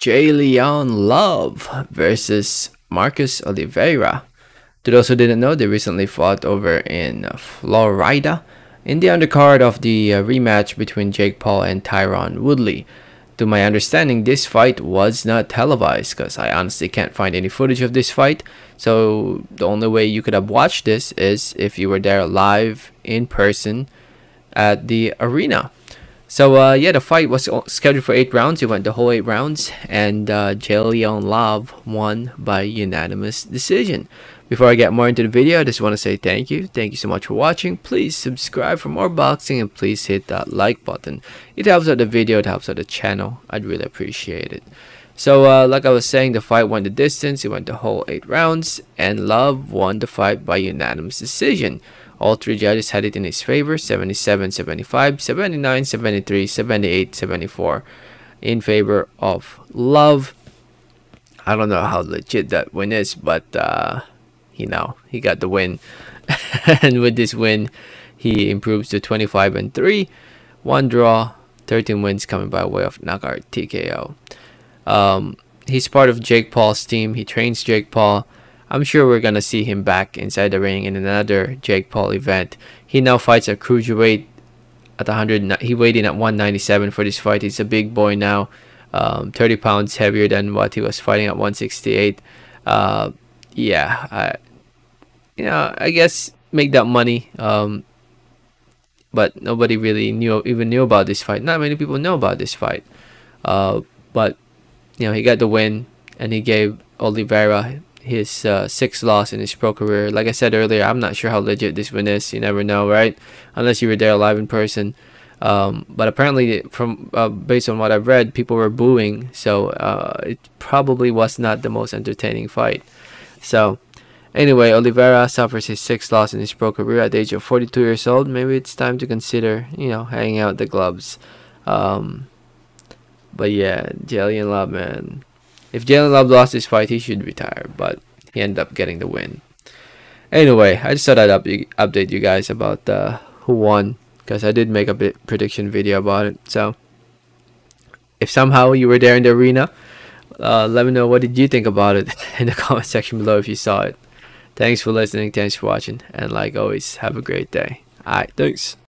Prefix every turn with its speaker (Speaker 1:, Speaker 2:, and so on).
Speaker 1: J'Leon Love versus Marcus Oliveira. To those who didn't know, they recently fought over in Florida in the undercard of the rematch between Jake Paul and Tyron Woodley. To my understanding, this fight was not televised because I honestly can't find any footage of this fight. So the only way you could have watched this is if you were there live in person at the arena. So yeah, the fight was scheduled for 8 rounds. It went the whole 8 rounds, and J'Leon Love won by unanimous decision. Before I get more into the video, I just want to say thank you. Thank you so much for watching. Please subscribe for more boxing, and please hit that like button. It helps out the video, it helps out the channel. I'd really appreciate it. So like I was saying, the fight went the distance. It went the whole 8 rounds, and Love won the fight by unanimous decision. All 3 judges had it in his favor: 77, 75, 79, 73, 78, 74 in favor of Love. I don't know how legit that win is, but you know, he got the win. And with this win, he improves to 25-3, 1 draw, 13 wins coming by way of knockout TKO. He's part of Jake Paul's team. He trains Jake Paul. I'm sure we're gonna see him back inside the ring in another Jake Paul event. He now fights at cruiserweight at 100. He weighed in at 197 for this fight. He's a big boy now, 30 pounds heavier than what he was fighting at 168. Yeah, I guess make that money. But nobody really even knew about this fight. Not many people know about this fight. But you know, he got the win, and he gave Oliveira his 6th loss in his pro career. Like I said earlier, I'm not sure how legit this win is. You never know, right? Unless you were there live in person. But apparently, from based on what I've read, people were booing, so it probably was not the most entertaining fight. So anyway, Oliveira suffers his 6th loss in his pro career at the age of 42 years old. Maybe it's time to consider, you know, hanging out the gloves. But yeah, J'Leon Love, man. If J'Leon Love lost this fight, he should retire, but he ended up getting the win. Anyway, I just thought I'd update you guys about who won, because I did make a prediction video about it. So if somehow you were there in the arena, let me know what did you think about it in the comment section below if you saw it. Thanks for listening, thanks for watching, and like always, have a great day. Alright, thanks.